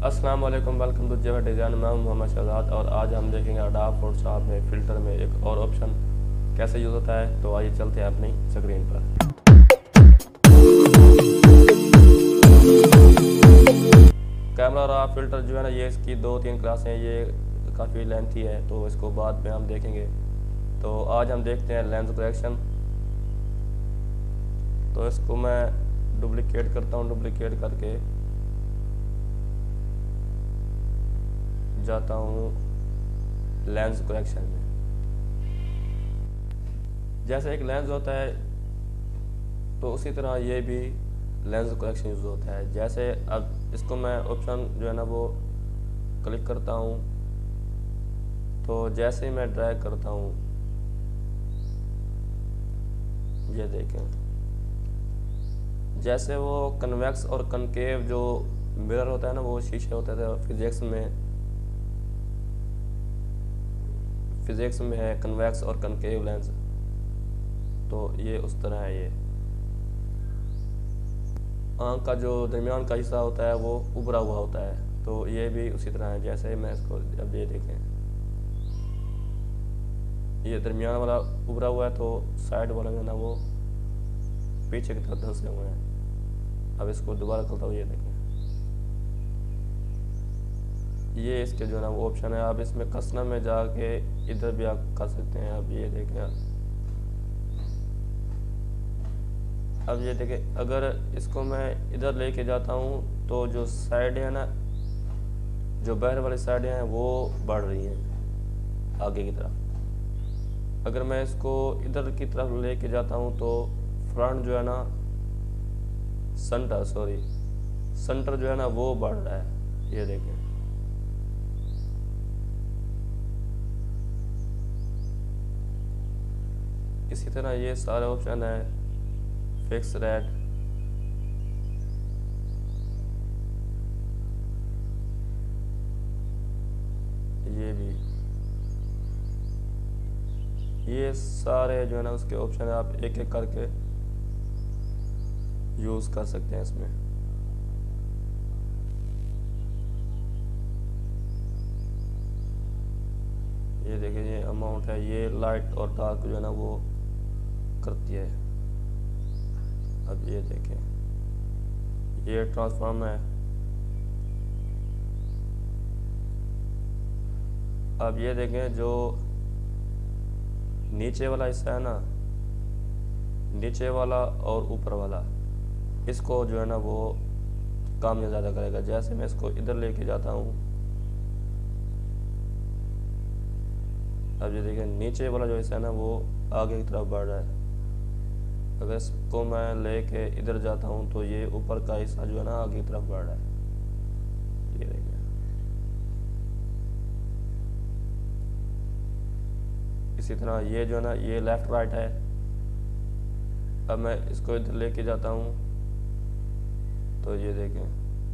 अस्सलाम वालेकुम, welcome to जेवर डिज़ाइन। मैं हूं मोहम्मद शहजाद और आज हम देखेंगे अडोब फोटोशॉप में फ़िल्टर में एक और ऑप्शन कैसे यूज़ होता है। तो आइए चलते हैं अपनी स्क्रीन पर। कैमरा रॉ फ़िल्टर जो है ना, ये इसकी 2-3 क्लासें हैं। ये काफ़ी लेंथी है तो इसको बाद में हम देखेंगे। तो आज हम देखते हैं लेंस करेक्शन। तो इसको मैं डुप्लिकेट करता हूँ। डुप्लिकेट करके जाता हूँ लेंस करेक्शन में। जैसे एक लेंस होता है तो उसी तरह ये भी लेंस करेक्शन यूज़ होता है। जैसे अब इसको मैं ऑप्शन जो है ना वो क्लिक करता हूँ, तो जैसे ही मैं ड्रैग करता हूँ, ये देखें, जैसे वो कन्वेक्स और कनकेव जो मिरर होता है ना, वो शीशे होते थे फिजिक्स में है कन्वेक्स और कनकेव लेंस। तो ये उस तरह है। ये आँख का जो दरमियान का हिस्सा होता है वो उभरा हुआ होता है, तो ये भी उसी तरह है। जैसे मैं इसको अब ये देखें, ये दरमियान वाला उभरा हुआ है, तो साइड वाला जो है ना वो पीछे की तरफ धंसे हुए हैं। अब इसको दोबारा करता हूँ, ये देखें, ये इसके जो है ना वो ऑप्शन है। आप इसमें कस्टम में जाके इधर भी आप कर सकते हैं। अब ये देखें, अगर इसको मैं इधर लेके जाता हूँ तो जो साइड है ना, जो बाहर वाली साइडें हैं वो बढ़ रही हैं आगे की तरफ। अगर मैं इसको इधर की तरफ लेके जाता हूँ तो फ्रंट जो है ना सेंटर जो है ना वो बढ़ रहा है। ये देखें, इसी तरह ये सारे ऑप्शन है। फिक्स रेट, ये भी, ये सारे जो है ना उसके ऑप्शन है। आप एक एक करके यूज़ कर सकते हैं इसमें। ये देखिए, ये अमाउंट है, ये लाइट और डार्क जो है ना वो करती है। अब ये देखें, ये ट्रांसफॉर्म है। अब ये देखें, जो नीचे वाला हिस्सा है ना, नीचे वाला और ऊपर वाला, इसको जो है ना वो काम ज़्यादा करेगा। जैसे मैं इसको इधर लेके जाता हूँ, अब ये देखें, नीचे वाला जो हिस्सा है ना वो आगे की तरफ बढ़ रहा है। अगर इसको मैं लेके इधर जाता हूँ तो ये ऊपर का हिस्सा जो है ना आगे की तरफ बढ़ रहा है। ये देखिए, इसी तरह ये जो है ना ये लेफ्ट राइट है। अब मैं इसको इधर लेके जाता हूँ तो ये देखें,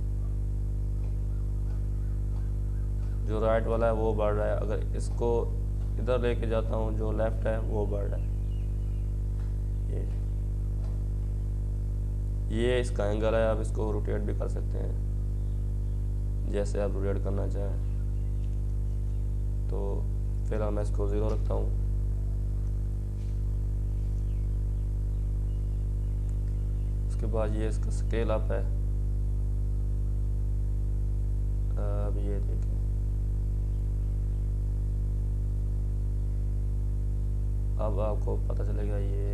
जो राइट वाला है वो बढ़ रहा है। अगर इसको इधर लेके जाता हूँ, जो लेफ्ट है वो बढ़ रहा है। ये इसका एंगल है। आप इसको रोटेट भी कर सकते हैं जैसे आप रोटेट करना चाहें। तो फिलहाल मैं इसको 0 रखता हूँ। उसके बाद ये इसका स्केल अप है। अब ये देखें, अब आपको पता चलेगा ये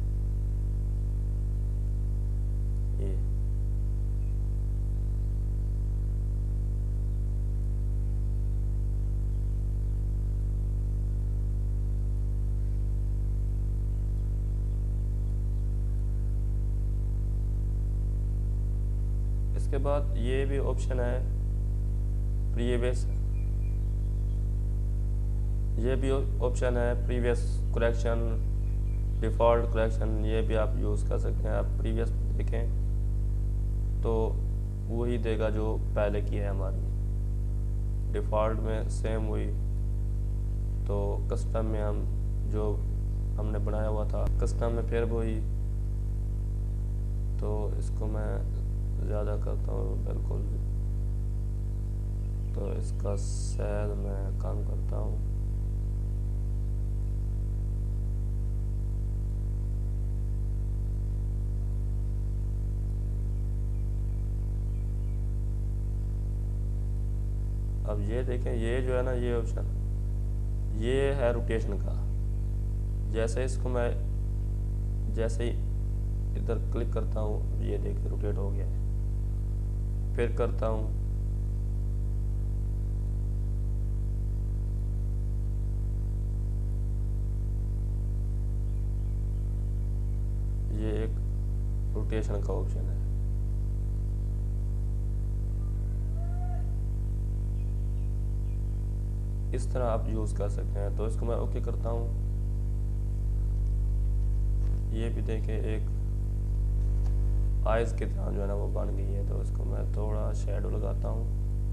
इसके बाद ये भी ऑप्शन है प्रीवियस, ये भी ऑप्शन है प्रीवियस करेक्शन, डिफ़ॉल्ट करेक्शन। ये भी आप यूज़ कर सकते हैं। आप प्रीवियस देखें तो वही देगा जो पहले की है हमारी। डिफ़ॉल्ट में सेम हुई, तो कस्टम में हम जो हमने बनाया हुआ था कस्टम में फिर वही। तो इसको मैं ज़्यादा करता हूँ, बिल्कुल इसका शायद मैं काम करता हूँ। अब ये देखें, ये जो है ना, ये ऑप्शन ये है रोटेशन का। जैसे इसको मैं जैसे ही इधर क्लिक करता हूँ, ये देखिए रोटेट हो गया है। फिर करता हूँ, ये एक रोटेशन का ऑप्शन है। इस तरह आप यूज़ कर सकते हैं। तो इसको मैं ओके करता हूँ। ये भी देखें, एक आइज़ की तरह जो है ना वो बन गई है। तो इसको मैं थोड़ा शेडो लगाता हूँ।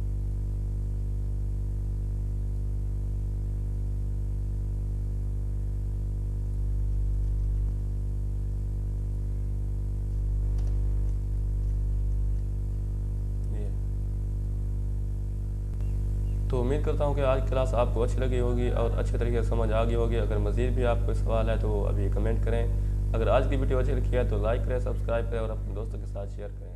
तो उम्मीद करता हूँ कि आज क्लास आपको अच्छी लगी होगी और अच्छे तरीके से समझ आ गई होगी। अगर मज़ीद भी आपको सवाल है तो अभी कमेंट करें। अगर आज की वीडियो अच्छी लगी है तो लाइक करें, सब्सक्राइब करें और अपने दोस्तों के साथ शेयर करें।